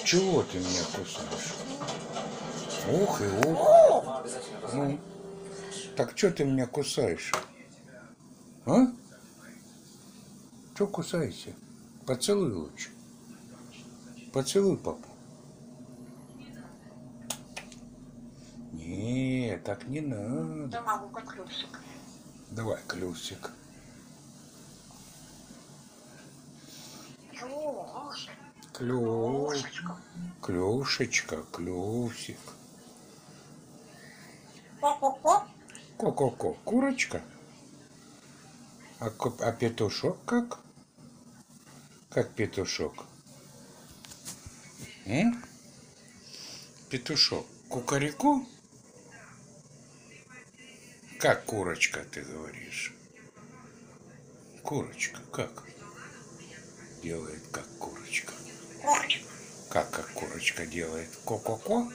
Чего ты меня кусаешь? Ух и ух. Ну, так что ты меня кусаешь? А? Что кусаешься? Поцелуй лучше. Поцелуй папу. Не, так не надо. Да могу как клюшек. Давай, клюсик. Клюшечка. Клюшечка, клюсик. Ко-ко-ко. Ко-ко-ко, курочка. А петушок как? Как петушок? М? Петушок. Кукареку? Как курочка, ты говоришь? Курочка, как? Делает как курочка. Курочка. Как курочка делает? Ко-ко-ко?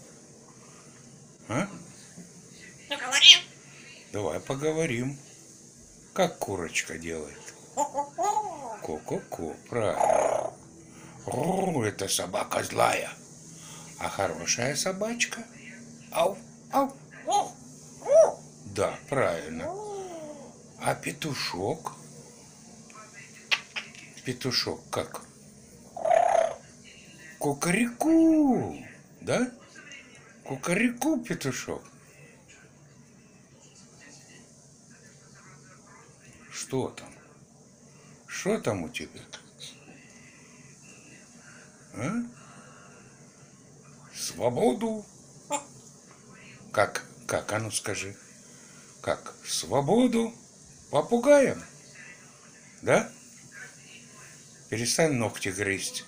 А? Поговорим. Давай поговорим. Как курочка делает? Ко-ко-ко. Ко-ко-ко, правильно. Это собака злая. А хорошая собачка? Ау, ау. Да, правильно. А петушок? Петушок как? Кукареку. Да? Кукареку, петушок. Что там? Что там у тебя? А? Свободу. Как? Как? А ну скажи. Как? Свободу попугаем? Да? Перестань ногти грызть.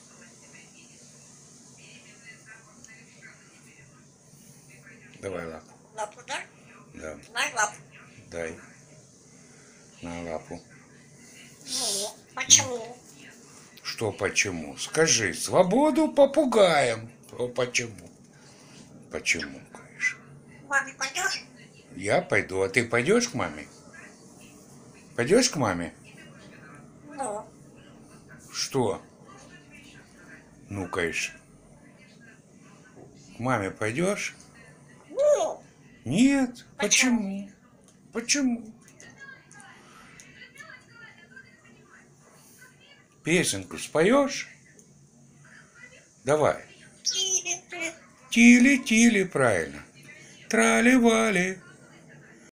Давай лапу. Лапу, да? Да. Дай лапу. Дай. На лапу. Ну, почему? Что почему? Скажи, свободу попугаем. Почему? Почему, конечно? Маме пойдешь? Я пойду. А ты пойдешь к маме? Пойдешь к маме? Ну. Что? Ну, конечно. К маме пойдешь? Ну. Нет. Почему? Почему? Песенку споешь? Давай. Тили-тили. Тили-тили, правильно. Трали-вали.